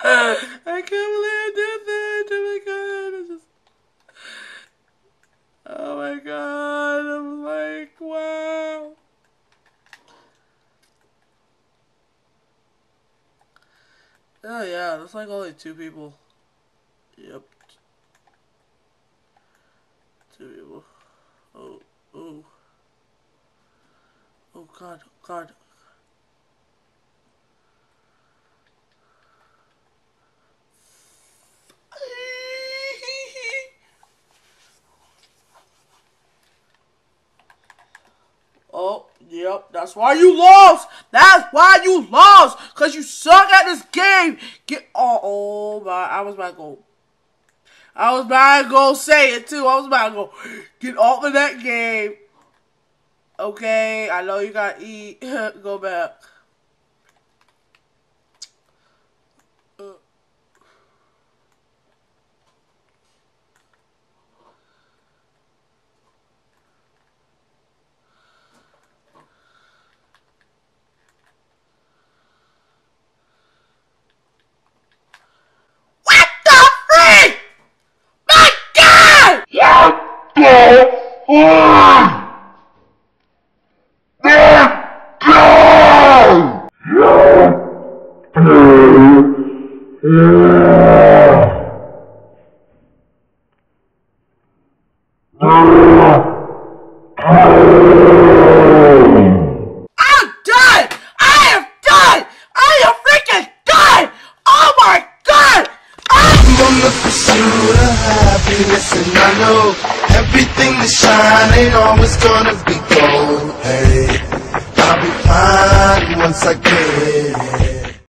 I can't believe I did that. Oh my god. Oh my god. I'm like, wow. Oh yeah, that's like only 2 people. Yep. 2 people. Oh, oh. Oh god, god. Oh, yep, that's why you lost! That's why you lost! Cause you suck at this game! Oh my, I was about to go say it too. I was about to go, get off of that game. Okay, I know you gotta eat. Go back. What the freak? My God! What the fuck? I'm done! I am done! I am freaking done! Oh my God! I'm on the pursuit of happiness, and I know everything that shine ain't always gonna be gold. Hey, I'll be fine once I get it.